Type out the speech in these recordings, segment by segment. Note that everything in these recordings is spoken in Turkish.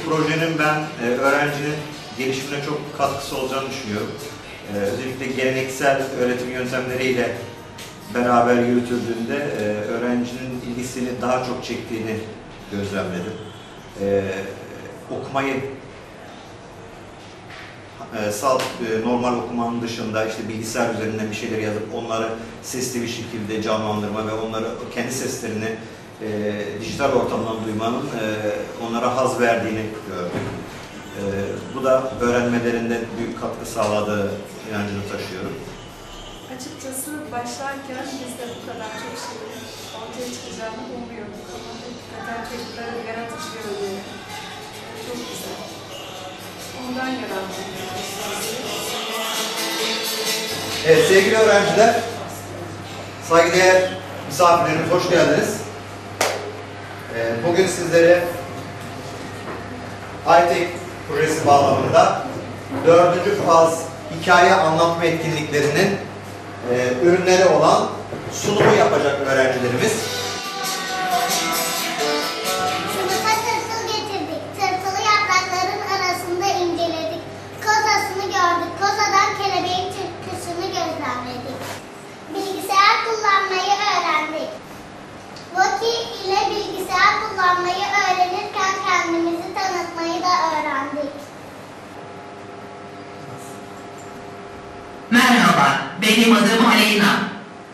projenin ben öğrencinin gelişimine çok katkısı olacağını düşünüyorum. Özellikle geleneksel öğretim yöntemleriyle beraber yürütüldüğünde öğrencinin ilgisini daha çok çektiğini gözlemledim. Okumayı normal okumanın dışında işte bilgisayar üzerinden bir şeyler yazıp onları sesli bir şekilde canlandırma ve onları kendi seslerini dijital ortamdan duymanın onlara haz verdiğini gördüm. Bu da öğrenmelerinde büyük katkı sağladığı inancını taşıyorum. Açıkçası başlarken biz de bu kadar çok şeyin ortaya çıkacağını umuyorduk ama hakikaten çocukların yaratıcı yönü çok güzel. Ondan yararlanıyoruz. Evet sevgili öğrenciler, saygıdeğer misafirlerimiz hoş geldiniz. Bugün sizlere Innovating projesi bağlamında 4. faz hikaye anlatma etkinliklerinin ürünleri olan sunumu yapacak öğrencilerimiz. Sınıfa tırtıl getirdik. Tırtılı yaprakların arasında inceledik. Kozasını gördük. Kozadan kelebeğin çıkışını gözlemledik. Bilgisayar kullanmayı öğrendik. Voki ile bilgisayar kullanmayı öğrenirken kendimizi tanıtmayı da öğrendik. Merhaba, benim adım Aleyna.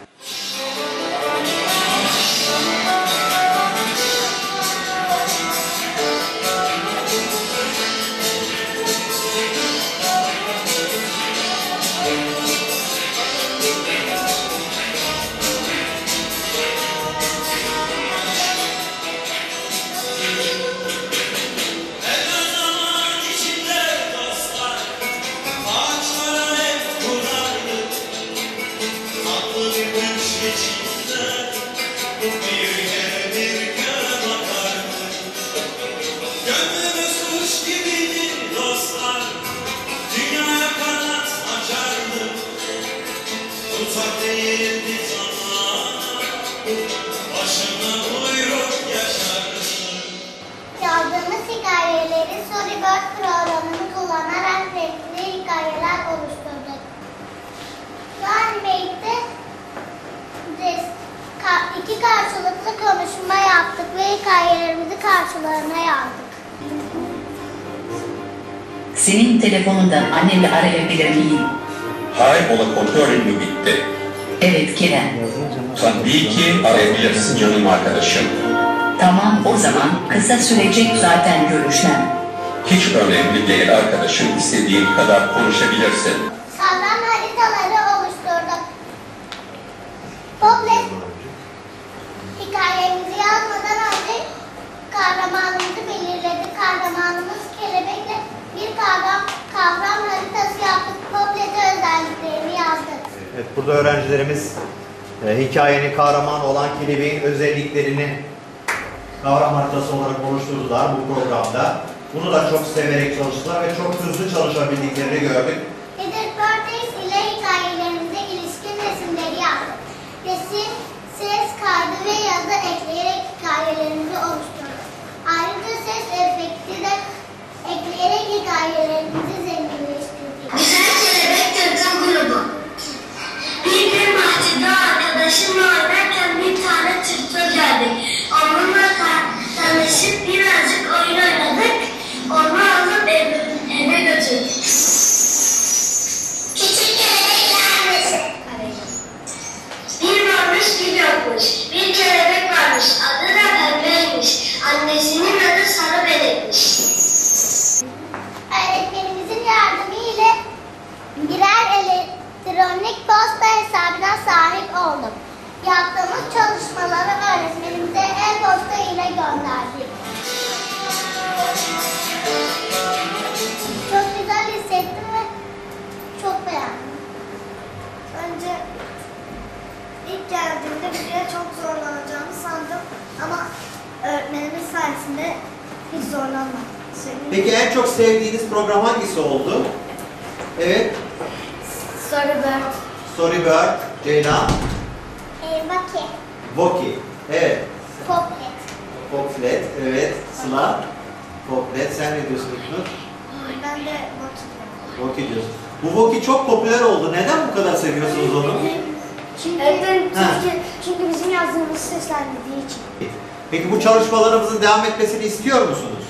Yazdığımız hikayeleri Storyboard programını kullanarak renkli hikayeler oluşturduk. Animate'de iki karşılıklı konuşma yaptık ve hikayelerimizi karşılarına yazdık. Senin telefonundan annenle arayabilir miyim? Hayır, ona kontrolün mü bitti? Evet Kerem. Tabii ki arayabilirsin canım arkadaşım. Tamam o zaman kısa sürecek zaten görüşmem. Hiç önemli değil arkadaşım, istediğin kadar konuşabilirsin. Kavram haritaları oluşturduk. Poplet hikayemizi yazmadan önce kahramanımızı belirledik. Kahramanımız kelebekle bir kavram haritası yaptık. Poplet'e özelliklerini yazdık. Evet, burada öğrencilerimiz hikayenin kahramanı olan kelebeğin özelliklerini kavram haritası olarak oluşturdular bu programda. Bunu da çok severek çalıştılar ve çok hızlı çalışabildiklerini gördük. Editördeyiz ile hikayelerimize ilişkin resimleri yaptık. Resim, ses kaydı ve yazı ekleyerek hikayelerimizi oluşturduk. Ayrıca ses efekti de ekleyerek hikayelerimizi zenginleştirdik. Güzel kelebek tırtıl grubu. Bir gün bahçede arkadaşımla oynarken bir tane tırtıl geldik. Onunla tanışıp birazcık oyun oynadık. Onu alıp eve götürdük. Küçük kelebeklermiş. Bir varmış bir yokmuş. Bir kelebek varmış. Adı da Pembe'ymiş. Annesinin adı Sarı Benekmiş. Öğretmenimizin yardımı ile birer elektronik posta hesabına sahip olduk. Yaptığımız çalışmaları öğretmenimize e-posta ile gönderdik. Çok güzel hissettim ve çok beğendim. Önce ilk geldiğimde buraya çok zorlanacağımı sandım ama öğretmenimiz sayesinde hiç zorlanmadım. Peki en çok sevdiğiniz program hangisi oldu? Evet. Storyboard. Storyboard, Ceylan. Voki. Voki. Evet. Poplet. Poplet. Evet. Sıla. Poklet. Sen ne diyorsun İknur? Ben de Voki diyorsun. Bu Voki çok popüler oldu. Neden bu kadar seviyorsunuz onu? Çünkü bizim yazdığımız seslendirdiği için. Peki bu çalışmalarımızın devam etmesini istiyor musunuz?